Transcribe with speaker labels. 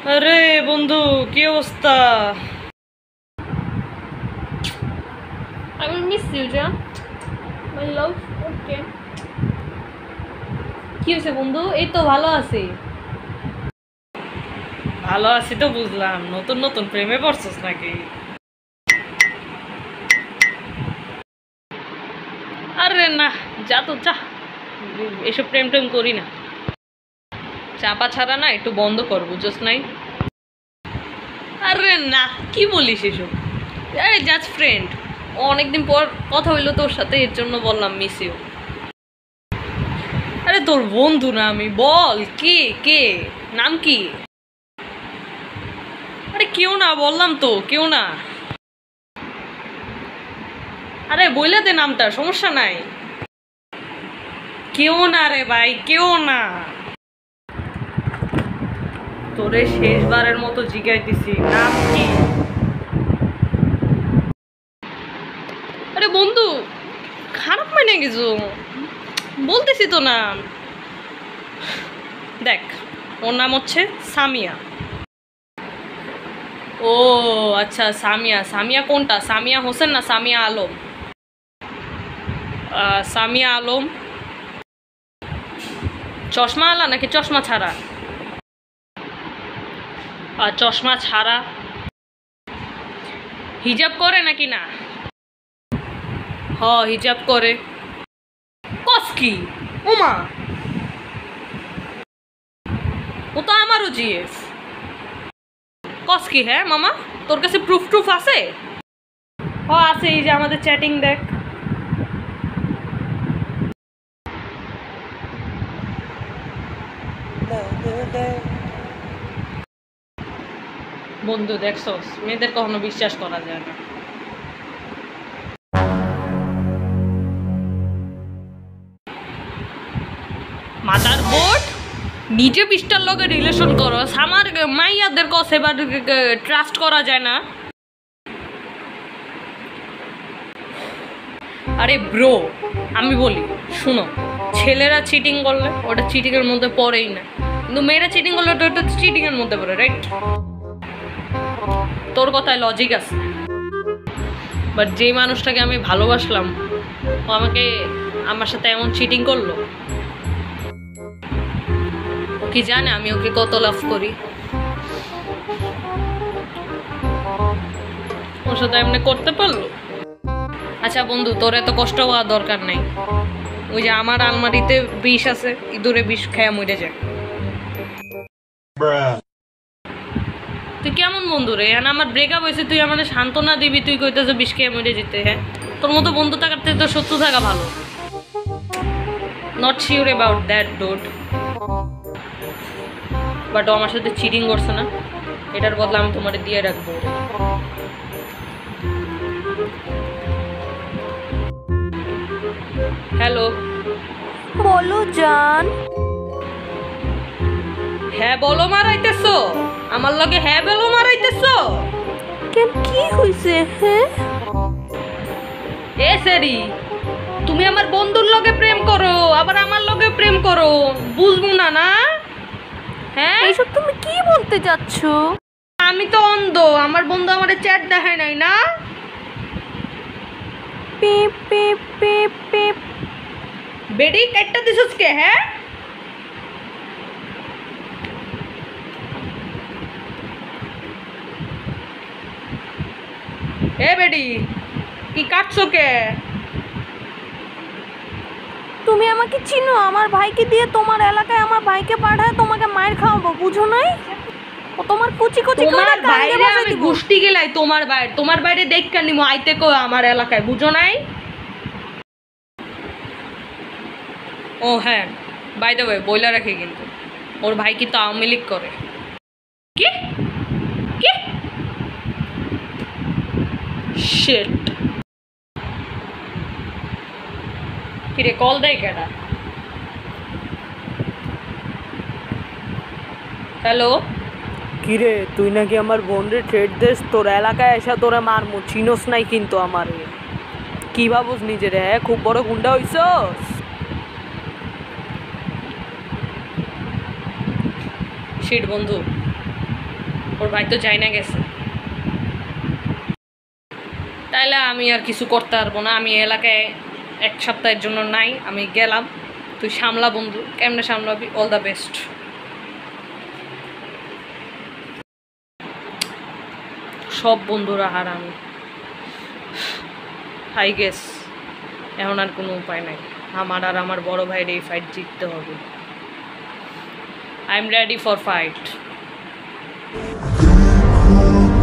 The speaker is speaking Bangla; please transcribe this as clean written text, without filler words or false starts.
Speaker 1: আরে বন্ধু, কি অবস্থা?
Speaker 2: I will miss you, Jan. My love. Okay.
Speaker 1: কি হয়েছে বন্ধু? এই তো ভালো আছি। ভালো আছি তো বুঝলাম, নতুন নতুন প্রেমে পড়ছস নাকি? আরে না, যা তো যা, এসব প্রেম টেম করি না। চাপা ছাড়া না একটু বন্ধ কর, বুঝছস নাই? আরে না, কি বলিস এসব? আরে জাস্ট ফ্রেন্ড, অনেকদিন পর কথা হইলো তোর সাথে, এর জন্য বললাম মিস ইউ। আরে তোর বন্ধু না আমি, বল কে কে, নাম কি? আরে কেউ না, বললাম তো কেউ না। আরে বইলে দে নামটা, সমস্যা নাই। কেউ না রে ভাই, কেউ না। তোরে শেষবারের মতো জিগাইতেছি, নাম কি? আরে বন্ধু, খারাপ মানে কিছু বলতেছি তো নাম। দেখ, ওর নাম হচ্ছে সামিয়া। ও আচ্ছা, সামিয়া। সামিয়া কোনটা, সামিয়া হোসেন না সামিয়া আলম? সামিয়া আলম। চশমা আলা নাকি চশমা ছাড়া? চশমা ছাড়া। হিজাব করে নাকি না? হিজাব করে। কস কি? ওমা, ও তো আমারও জিএফ। কস কি? হ্যাঁ মামা, তোর কাছে প্রুফ টুফ আছে? আছে, এই যে আমাদের চ্যাটিং দেখ। বন্ধু দেখছস, মেয়েদের কখনো বিশ্বাস করা যায় না। মাদার বোর্ড, নিজে বিষ্টার লগে রিলেশন করো, আমার মাইয়াদের কস এবার ট্রাস্ট করা যায় না। আরে ব্রো, আমি বলি শুনো, ছেলেরা চিটিং করলে ওটা চিটিং এর মধ্যে পড়েই না, কিন্তু মেয়েরা চিটিং করলে ওটা চিটিং এর মধ্যে পড়ে, রাইট? তোর কথায় লজিক আছে, বাট যে মানুষটাকে আমি ভালোবাসলাম ও আমাকে, আমার সাথে এমন চিটিং করলো। ও কি জানে আমি ওকে কত লাভ করি? ওর সাথে এমনি করতে পারলো? আচ্ছা বন্ধু, তোর এত কষ্ট হওয়ার দরকার নাই। ওই যে আমার আলমারিতে বিষ আছে, ইঁদুরে বিষ খেয়ে মরে যায়। তুই কেমন বন্ধু রে? হ্যাঁ, আমার ব্রেকআপ হয়েছে, তুই আমার সান্ত্বনা দিবি, তুই কইতেছ বিষ খেয়ে মরে যেতে? হ্যাঁ, তোর মতো বন্ধু থাকার থেকে তোর শত্রু থাকা ভালো। নট শিওর অ্যাবাউট দ্যাট ডোট, বাট ও আমার সাথে চিটিং করছে না, এটার বদলে আমি তোমার দিয়ে রাখবো। হ্যালো,
Speaker 2: বলো জান।
Speaker 1: হ্যাঁ বলো মারাইতেছো আমার লগে? হ্যাঁ বলো মারাইতেছো
Speaker 2: কেন, কি হইছে? হ্যাঁ
Speaker 1: এ সেরি, তুমি আমার বন্ধুর লগে প্রেম করো, আবার আমার লগে প্রেম করো, বুঝবো না না? হ্যাঁ,
Speaker 2: এইসব তুমি কি বলতে যাচ্ছ?
Speaker 1: আমি তো অন্ধ, আমার বন্ধু আমারে চ্যাট দেখায় নাই না?
Speaker 2: পেপ পেপ পেপ পেপ।
Speaker 1: বেডি কাটটা দিছস কে? হ্যাঁ, এ বেডি, কি কাটছো কে?
Speaker 2: তুমি আমাকে চিনো? আমার ভাইকে দিয়ে তোমার এলাকায় আমার ভাইকে পাঠায় তোমাকে মায়ের খাওয়াবো, বুঝো নাই? ও তোমার কুচি কুচি করে
Speaker 1: তোমার
Speaker 2: কান্দে
Speaker 1: বাইরে
Speaker 2: বসে
Speaker 1: আমি
Speaker 2: দিব।
Speaker 1: গুষ্টি গেলাই, তোমার বাইরে দেখকা নিমো আইতে কো আমার এলাকায়, বুঝো নাই? ও হ্যাঁ, বাই দ্য ওয়ে বইলা রাখি কিন্তু, ওর ভাই কিন্তু আওয়ামী লীগ করে। কি কি? শিট। কিরে, কল দেয় কেডা? হ্যালো,
Speaker 3: কিরে, তুই নাকি আমার বোনরে ট্রেড দেস? তোর এলাকায় এসে তোরে মারমু, চিনোস নাই কিন্তু আমারে। কি ভাবুস নিজের? হ্যাঁ, খুব বড় গুন্ডা হইছস?
Speaker 1: শিট বন্ধু, ওর ভাই তো যাই না গেছে, তাইলে আমি আর কিছু করতে পারবো না। আমি এলাকায় 1 সপ্তাহের জন্য নাই, আমি গেলাম। তুই সামলা বন্ধু, কেমনে সামলাবি? All the best. সব বন্ধুরা হারামি, আই গেস এখন আর কোনো উপায় নাই। আমার আর আমার বড় ভাইয়ের এই ফাইট জিততে হবে। I am ready for fight.